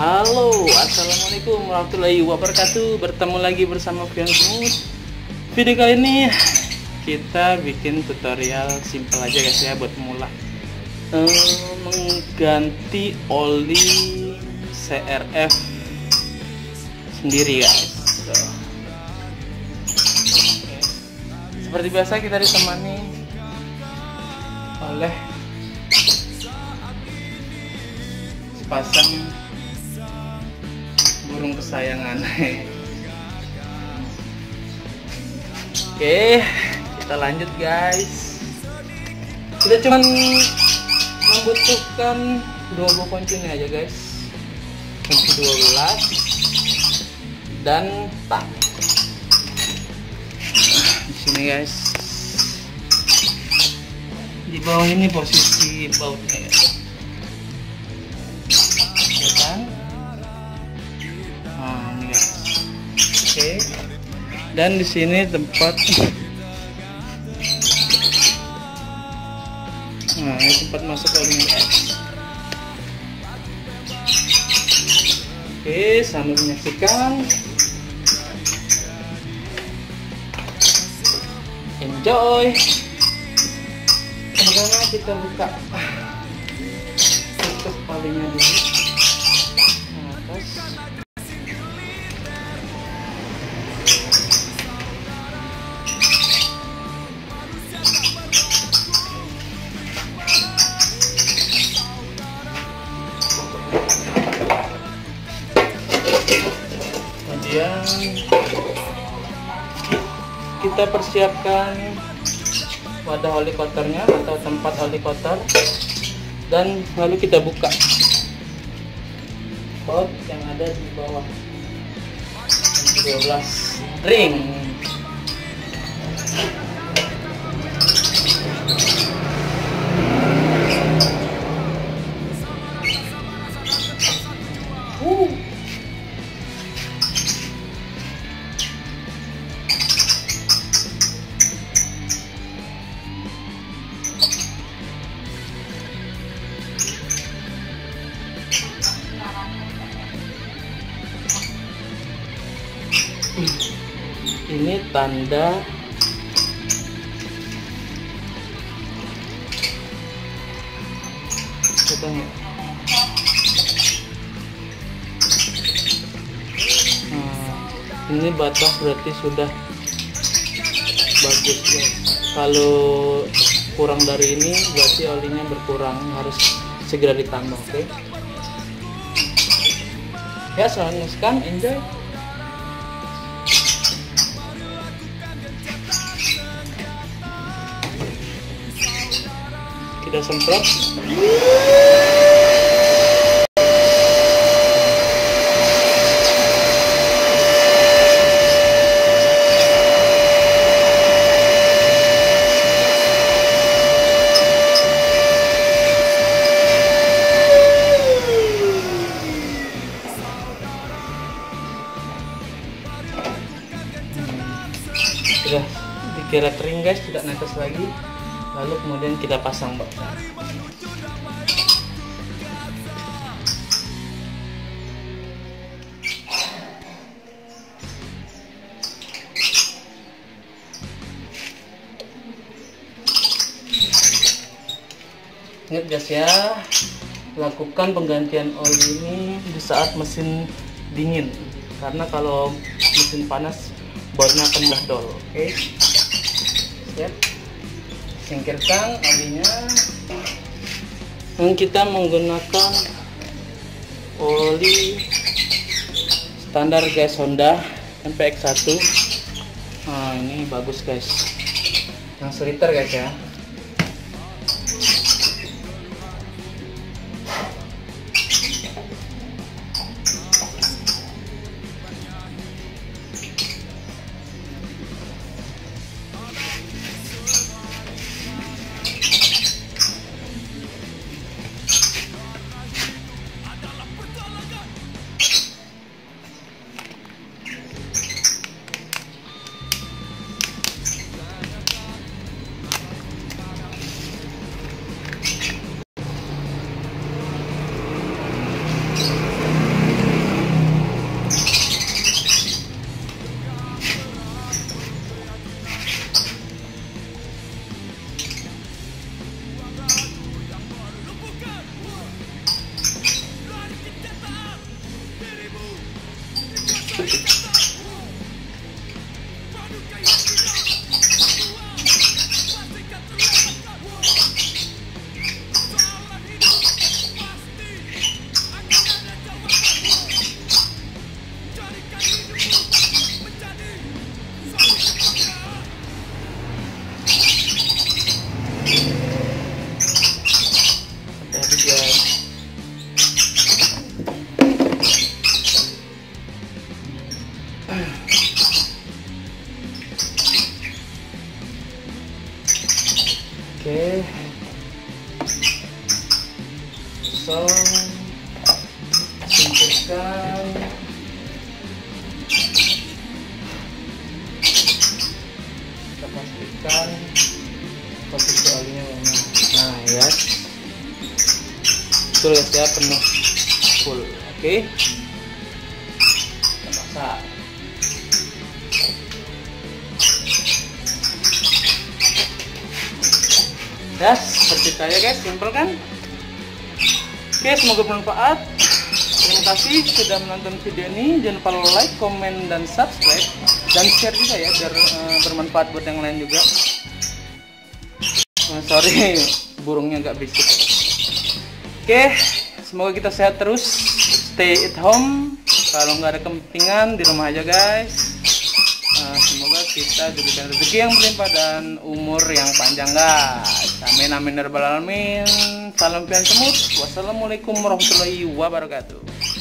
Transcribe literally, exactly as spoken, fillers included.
Halo, assalamualaikum warahmatullahi wabarakatuh. Bertemu lagi bersama Fian Smooth. Video kali ini kita bikin tutorial simple aja guys ya, buat pemula. ehm, Mengganti oli C R F sendiri guys. So, seperti biasa kita ditemani oleh sepasang burung kesayangan. Oke, kita lanjut guys. Kita cuman membutuhkan dua buah kunci ini aja guys, kunci dua belas dan tang. Nah, di sini guys, di bawah ini posisi bautnya ya. Nah, ini guys. Oke. Dan di sini tempat Nah, ini tempat masuk olinya guys. Oke, sambil menyaksikan. Enjoy. Pertama kita buka tutup olinya dulu. Kemudian kita persiapkan wadah oli kotornya atau tempat oli kotor, dan lalu kita buka pot yang ada di bawah dua belas ring. uh. Ini tanda katanya. Nah, ini batas berarti sudah bagus ya. Kalau kurang dari ini berarti olinya berkurang, harus segera ditambah. Oke, okay? Ya, selamat menyaksikan, enjoy. Kita semprot. Sudah dikira kering guys, tidak netes lagi. Lalu kemudian kita pasang boxnya. Ingat guys ya, lakukan penggantian oli ini di saat mesin dingin, karena kalau mesin panas bautnya akan mendol. Oke, okay? Siap. Singkirkan olinya, dan kita menggunakan oli standar gas Honda M P X satu. Nah, ini bagus guys, yang seliter guys ya. Oke, so singkirkan. Kita pastikan posisi olinya mana. Nah ya, betul guys ya, penuh full. Oke, kita masak. Ya, seperti itu aja guys, simple kan? Oke, semoga bermanfaat. Terima kasih sudah menonton video ini. Jangan lupa like, komen, dan subscribe, dan share juga ya, biar uh, bermanfaat buat yang lain juga. Uh, sorry, burungnya agak berisik. Oke, semoga kita sehat terus. Stay at home. Kalau nggak ada kepentingan, di rumah aja guys. Uh, semoga kita diberikan rezeki yang berlimpah dan umur yang panjang guys. Amin amin ya rabbal alamin. Salam pian semut. Wassalamualaikum warahmatullahi wabarakatuh.